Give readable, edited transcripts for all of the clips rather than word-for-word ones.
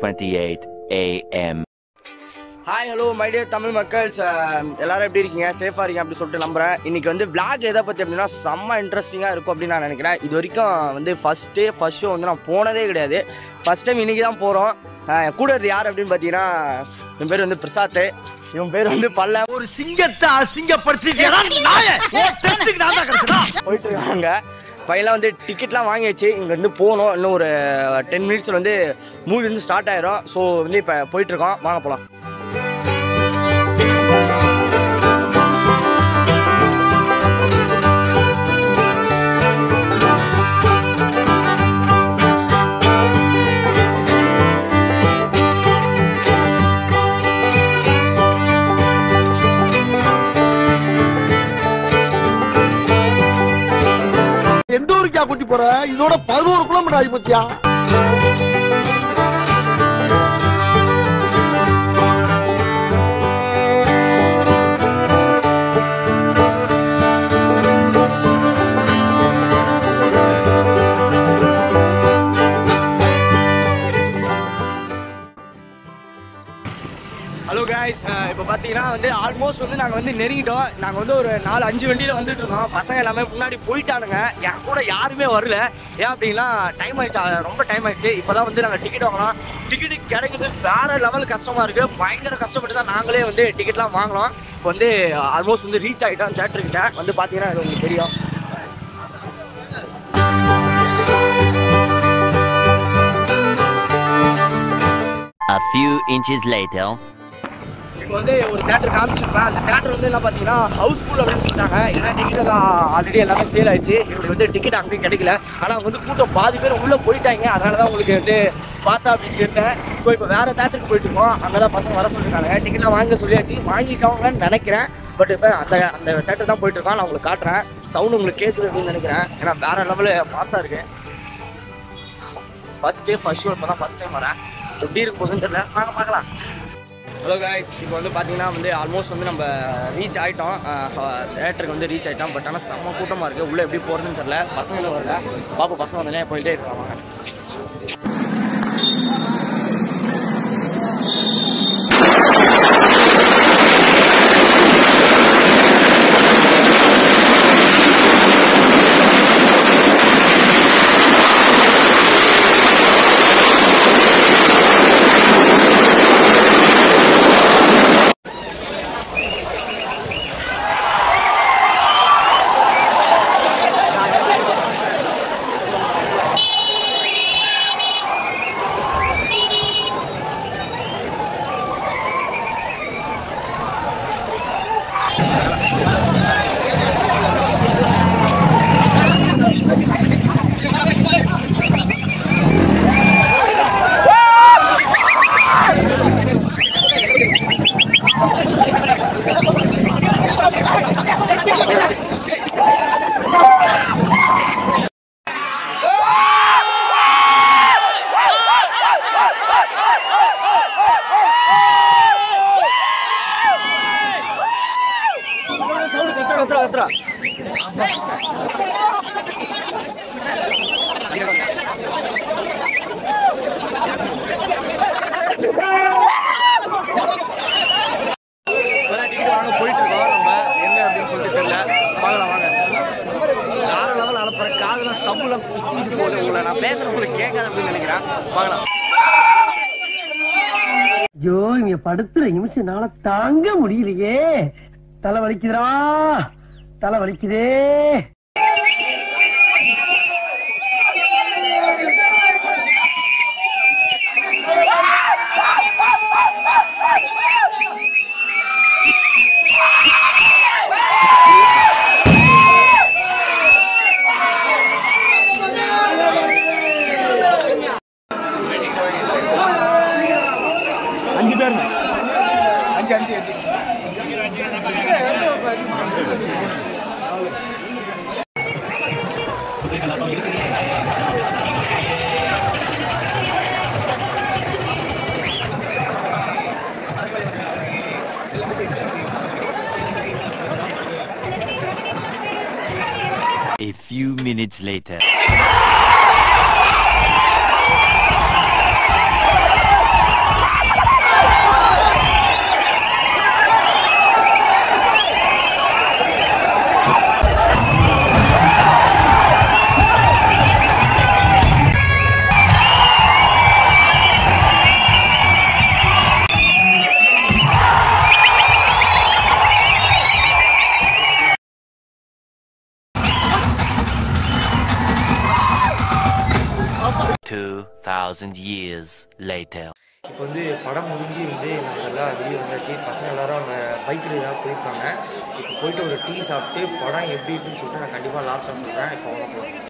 4:28 a.m. Hi hello my dear Tamil மக்கள்ஸ், எல்லாரும் எப்படி இருக்கீங்க? சேஃபாக இருக்கீங்க அப்படி சொல்லிட்டு நம்புகிறேன். இன்றைக்கி வந்து விளாக் எதை பற்றி அப்படின்னா செம்ம இன்ட்ரெஸ்டிங்காக இருக்கும் அப்படின்னு நான் நினைக்கிறேன். இது வரைக்கும் வந்து ஃபஸ்ட் ஷோ வந்து நான் போனதே கிடையாது. ஃபஸ்ட் டைம் இன்றைக்கி தான் போகிறோம். கூட இருந்து யார் அப்படின்னு பார்த்தீங்கன்னா, என் பேர் வந்து பிரசாத், இவன் பேர் வந்து பல்ல. ஒரு சிங்கத்தை அசிங்கப்படுத்தி போயிட்டு இருக்காங்க. பையெல்லாம் வந்து டிக்கெட்லாம் வாங்கியாச்சு. இங்கே வந்து போகணும். இன்னும் ஒரு 10 மினிட்ஸில் வந்து மூவி வந்து ஸ்டார்ட் ஆயிரும். ஸோ வந்து இப்போ போயிட்டுருக்கோம், வாங்க போகலாம். எந்த ஊருக்கா கூட்டி போற? இதோட 11 கிலோமீட்டர் ஆகி போச்சியா? ஹலோ கைஸ், இப்போ பார்த்தீங்கன்னா வந்து ஆல்மோஸ்ட் வந்து நாங்கள் வந்து நெருங்கிட்டோம். நாங்கள் வந்து ஒரு 4-5 வண்டியில் வந்துட்டு இருக்கோம். பசங்க எல்லாமே முன்னாடி போயிட்டானுங்க. என் கூட யாருமே வரல. ஏன் அப்படின்னா டைம் ஆயிடுச்சு, ரொம்ப டைம் ஆயிடுச்சு. இப்போ தான் வந்து நாங்கள் டிக்கெட் வாங்கலாம். டிக்கெட்டு கிடைக்குது வேறு லெவல் கஷ்டமாக இருக்குது. பயங்கர கஷ்டப்பட்டு தான் நாங்களே வந்து டிக்கெட்லாம் வாங்கலாம். இப்போ வந்து ஆல்மோஸ்ட் வந்து ரீச் ஆகிட்டோம் தேட்டருக்கிட்ட. வந்து பார்த்தீங்கன்னா அது உங்களுக்கு தெரியும். A few inches later. இப்போ வந்து ஒரு தேட்டர் காமிச்சிருப்பேன். அந்த தேட்டர் வந்து என்ன பார்த்தீங்கன்னா ஹவுஸ்ஃபுல் அப்படின்னு சொல்லிட்டாங்க. ஏன்னா டிக்கெட் எல்லாம் ஆல்ரெடி எல்லாமே சேல் ஆயிடுச்சு. எங்களுக்கு வந்து டிக்கெட் அங்கே கிடைக்கல. ஆனால் அவங்க வந்து கூட்டம் பாதி பேர் உள்ளே போயிட்டாங்க. அதனால தான் உங்களுக்கு வந்து பார்த்தா அப்படின்னு கேட்டேன். ஸோ இப்போ வேறு தேட்டருக்கு போயிட்டு இருக்கோம். அங்கே தான் பசங்க வர சொல்லியிருக்காங்க. டிக்கெட்லாம் வாங்க சொல்லியாச்சு, வாங்கிட்டாங்கன்னு நினைக்கிறேன். பட் இப்போ அந்த தேட்டர் தான் போயிட்டு இருக்கோம். நான் உங்களுக்கு காட்டுறேன். சவுண்ட் உங்களுக்கு கேட்குது அப்படின்னு நினைக்கிறேன். ஏன்னா வேறு லெவலில் மாசாக இருக்குது. ஃபஸ்ட் ஷோ இப்போ தான் ஃபஸ்ட் டைம் வரேன். எப்படி இருக்கு போகுதுன்னு தெரியல, வாங்க பார்க்கலாம். ஹலோ கைஸ், இப்போ வந்து பார்த்தீங்கன்னா வந்து ஆல்மோஸ்ட் வந்து நம்ம ரீச் ஆகிட்டோம். தேட்டருக்கு வந்து ரீச் ஆகிட்டோம். பட் ஆனால் செம்ம கூட்டமாக இருக்குது. உள்ளே எப்படி போகிறதுன்னு தெரியல. பசங்களும் வரல. பாப்பா பசங்க வந்தோடனே போயிட்டே இருக்காங்க. போயிட்டு இருக்கோம். நம்ம என்ன அப்படின்னு சொல்லிட்டு தெரியல. பார்க்கலாம் வாங்க. வேற லெவல் அனுப்புறேன். காதெல்லாம் சம்பளம் பிச்சுக்கிட்டு போகுது. உங்களை நான் பேசுற உங்களுக்கு கேட்காது அப்படின்னு நினைக்கிறேன். பார்க்கலாம். ஐயோ, இங்க படுத்துற நிமிஷம்னால தாங்க முடியலையே. தலை வலிக்குதுடா, தலை வலிக்குதே. A few minutes later. 2,000 years later. இப்போ வந்து படம் முடிஞ்சு வந்து நாங்கள் எல்லாம் வெளியே வந்தாச்சு. பசங்க எல்லாரும் அவங்க பைக்கில் தான் போயிருக்காங்க. இப்போ போயிட்டு ஒரு டீ சாப்பிட்டு படம் எப்படி இருக்குன்னு சொல்லிட்டு நான் கண்டிப்பாக லாஸ்ட்டாக சொல்கிறேன். இப்போ அவங்க போகிறோம்.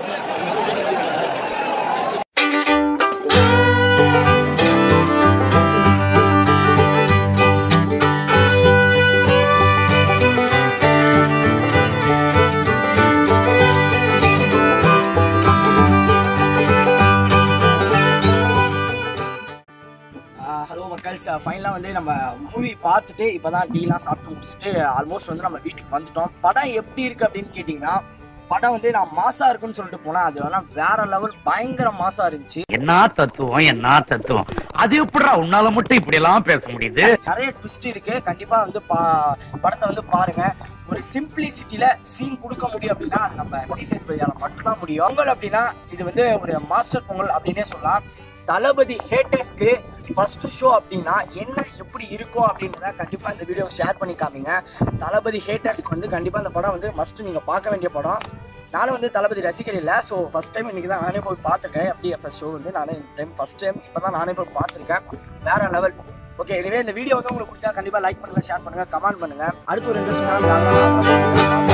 ஹலோ மக்கள்ஸ், ஃபைனலாக வந்து நம்ம மூவி பார்த்துட்டு இப்போ தான் டீலாம் சாப்பிட்டு முடிச்சுட்டு ஆல்மோஸ்ட் வந்து நம்ம வீட்டுக்கு வந்துட்டோம். படம் எப்படி இருக்குது அப்படின்னு கேட்டிங்கன்னா, படம் வந்து நான் மாசா இருக்குன்னு சொல்லிட்டு போனேன். அது வேணா வேற லெவல் பயங்கர மாசா இருந்துச்சு. என்ன தத்துவம் அது எப்படிடா உன்னால மட்டும் இப்படி எல்லாம் பேச முடியுது? நிறைய ட்விஸ்ட் இருக்கு. கண்டிப்பா வந்து படத்தை வந்து பாருங்க. ஒரு சிம்பிளிசிட்டியில சீன் கொடுக்க முடியும் அப்படின்னா அது நம்ம விஜய் சேதுபதியால மட்டும்தான் முடியும். பொங்கல் அப்படின்னா இது வந்து ஒரு மாஸ்டர் பொங்கல் அப்படின்னே சொல்லலாம். தளபதி ஹேட்டர்ஸ்க்கு ஃபர்ஸ்ட் ஷோ அப்படின்னா என்ன எப்படி இருக்கும் அப்படின்றத கண்டிப்பாக இந்த வீடியோ ஷேர் பண்ணி காமிங்க. தளபதி ஹேட்டர்ஸ்க்கு வந்து கண்டிப்பாக இந்த படம் வந்து மஸ்ட் நீங்கள் பார்க்க வேண்டிய படம். நானும் வந்து தளபதி ரசிகர் இல்லை. ஸோ ஃபஸ்ட் டைம் இன்றைக்கி தான் நானே போய் பார்த்துருக்கேன். FDFS ஷோ வந்து நானே ஃபஸ்ட் டைம் இப்போ தான் நானே போய் பார்த்துருக்கேன். வேற லெவல். ஓகே, எனவே இந்த வீடியோ வந்து உங்களுக்கு பிடிச்சா கண்டிப்பாக லைக் பண்ணுங்கள், ஷேர் பண்ணுங்கள், கமெண்ட் பண்ணுங்கள். அடுத்து ஒரு இன்ட்ரெஸ்டிங்கான